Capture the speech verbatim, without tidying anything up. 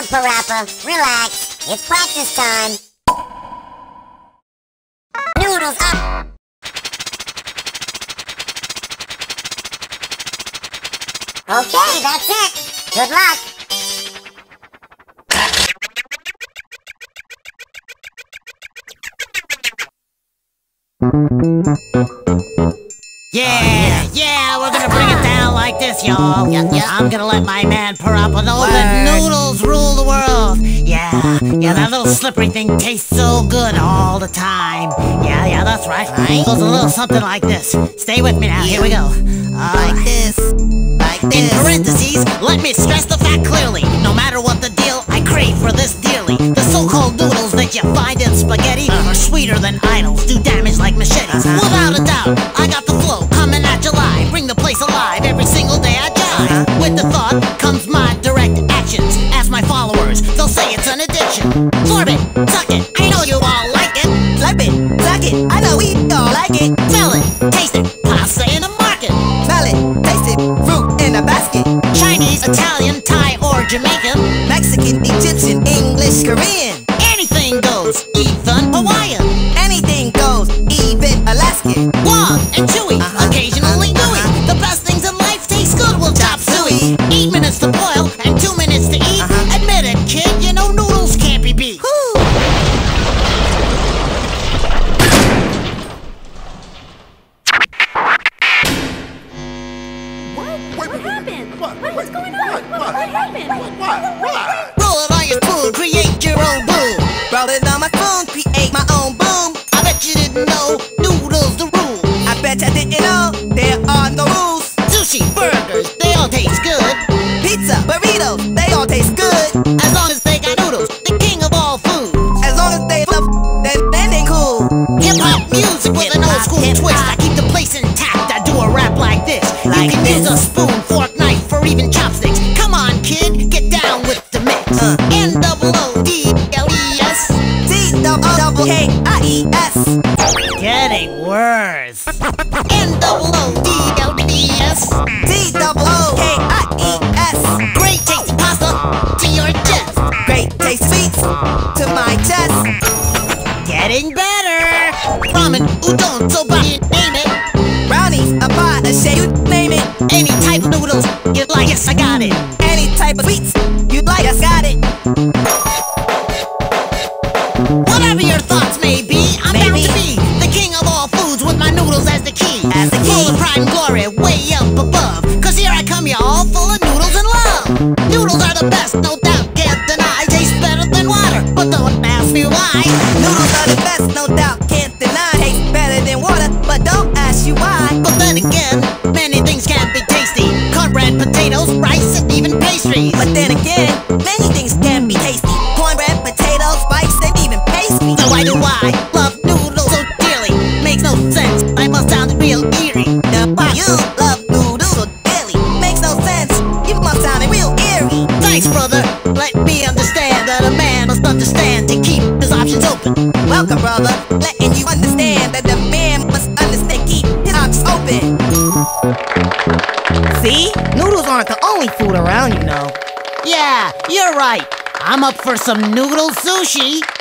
Parappa. Relax. It's practice time. Noodles up. Okay, that's it. Good luck. Yeah, yeah, we're gonna bring it down like this, y'all. Yeah, yeah. I'm gonna let my man Parappa know that noodles rule the world. Yeah, yeah, that little slippery thing tastes so good all the time. Yeah, yeah, that's right. Right. Goes a little something like this. Stay with me now. Here we go. Uh, like this. Like this. In parentheses, let me stress the fact clearly. No matter what the deal, I crave for this dearly. The so-called noodles that you find in spaghetti are sweeter than idols, do damage like machetes. Uh-huh. Without a doubt, I got the flow coming at you live. Bring the place alive every single day I jive. Uh-huh. With the thought comes my direct actions. Ask my followers, they'll say it's an addiction. Florb it, suck it, I know you all like it. Slurp it, suck it, I know we all like it. Smell it, taste it, pasta in the market. Smell it, taste it, fruit in a basket. Chinese, Italian, Thai, or Jamaican. Mexican, Egyptian, English, Korean. Anything goes, even Hawaiian. Anything goes, even Alaskan. Long and chewy, Uh-huh, occasionally uh-huh, gooey. uh-huh. The best things in life taste good, we'll chop suey. suey. Eight minutes to boil and two minutes to eat. Uh-huh. Admit it, kid, you know noodles can't be beat. Whew. What happened? What? What's going on? What, what, what happened? What? What? Roll it on your spoon, create your own boom. Roll it on my spoon, create my own boom. I bet you didn't know noodles the rule. I bet I didn't know there are no rules. Sushi, burgers, they all taste good. Pizza, burritos, they all taste good. As long as they got noodles, the king of all food. As long as they love, then then they cool. Hip-hop music with an old school Hip-hop, twist. I hip-hop. keep the place intact, I do a rap like this. Like You can this. use a spoon, fork, knife, or even chopsticks. Come on, kid, get down with the mix. Uh. N double O D L E S. T double double K I E S. Getting worse. N double O D L E S. T double O K I E S. Great tasty pasta to your chest. Great taste sweets to my chest. Getting better. Ramen, udon, soba, you name it. Brownies, a pie, a shake, you name it. Any type of noodles you like, yes, I got it. Any type of sweets you like, I got it. Whatever your thoughts may be, I'm bound Maybe. to be the king of all foods with my noodles as the key. As the Full key. of pride and glory, way up above. Cause here I come, y'all, full of noodles and love. Noodles are the best, no doubt, can't deny. Taste better than water, but don't ask me why. Noodles are the best, no doubt, can't deny. Taste better than water, but don't ask you why. But then again, many things can't be tasty. Cornbread, potatoes, rice, and even pastries. But then again, many things can be tasty. Cornbread, potatoes, rice, and even pastry. So why do I love noodles so dearly? Makes no sense, I must sound real eerie. Now why you love noodles so dearly? Makes no sense, you must sound real eerie. Thanks, brother. Let me understand that a man must understand to keep his options open. Welcome, brother, letting you understand that the man must understand, keep his options open. See? Noodles aren't the only food around, you know. Yeah, you're right. I'm up for some noodle sushi.